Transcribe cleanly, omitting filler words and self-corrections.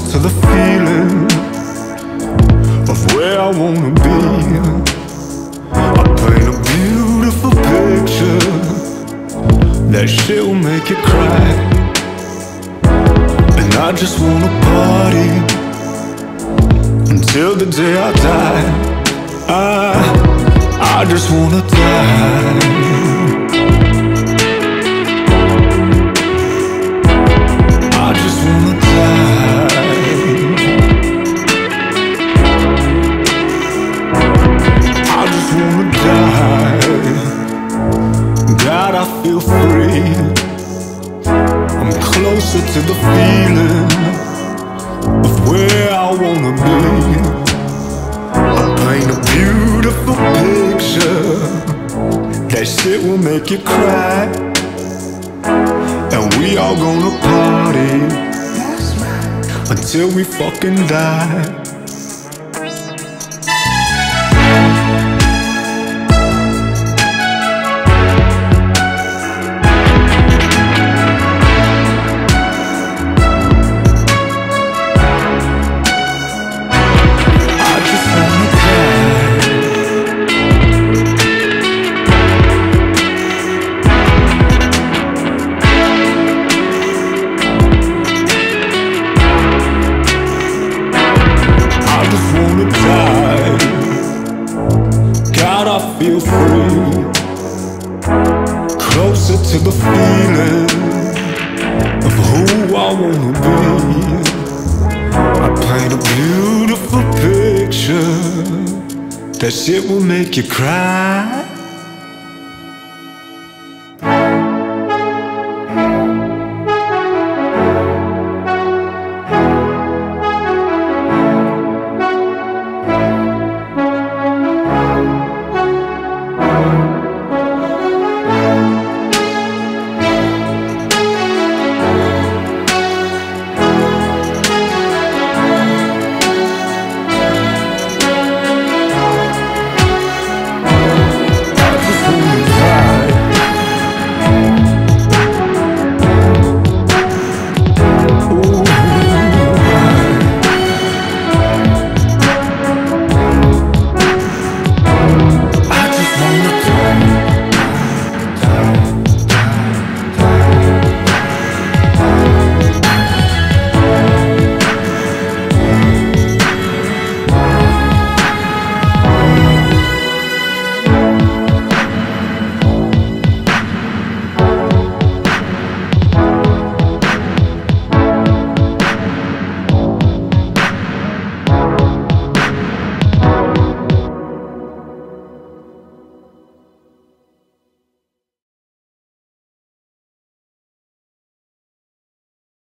closer to the feeling of where I wanna be. I paint a beautiful picture, that shit will make you cry. And I just wanna party until the day I die. I just wanna die. I just wanna die. I just wanna die. God, I feel free. I'm closer to the feeling of where I wanna be. I paint a beautiful picture, that shit will make you cry. And we all gonna party until we fucking die. Feel free, closer to the feeling of who I wanna be. I paint a beautiful picture, that shit will make you cry.